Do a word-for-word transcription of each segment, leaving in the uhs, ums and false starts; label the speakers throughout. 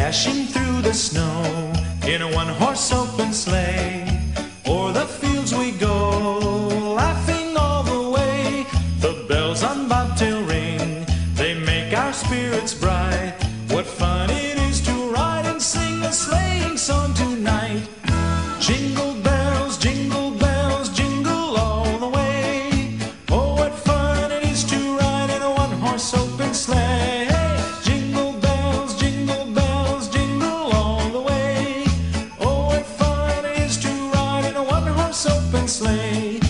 Speaker 1: dashing through the snow in a one-horse open sleigh. O'er the fields we go, laughing all the way. The bells on bobtail ring, they make our spirits bright. What fun it is to ride and sing a sleighing song tonight. Jingle bells, jingle bells, jingle all the way. Oh, what fun it is to ride in a one-horse open sleigh. Jingle bells, jingle bells, jingle all the way. Oh, what fun it is to ride in a one-horse open sleigh.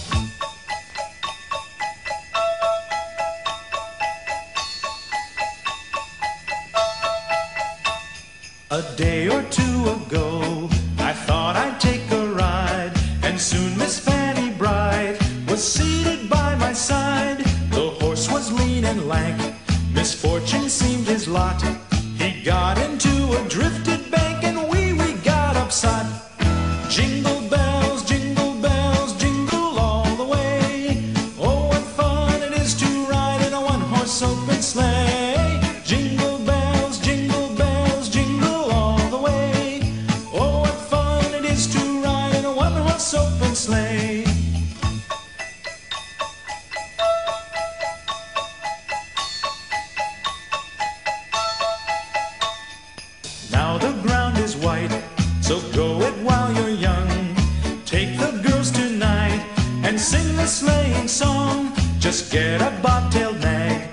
Speaker 1: A day or two ago, I thought I'd take a ride, and soon Miss Fanny Bright was seated by my side. The horse was lean and lank, misfortune seemed his lot. He got into a drifted bank, and we, we got upset. Jingle bells, jingle bells, jingle all the way. Oh, what fun it is to ride in a one-horse open sleigh. Jingle bells, jingle bells, jingle all the way. Oh, what fun it is to ride in a one-horse open sleigh. Now the ground is white, so go it while you're young. Take the girls tonight and sing the sleighing song. Just get a bobtailed nag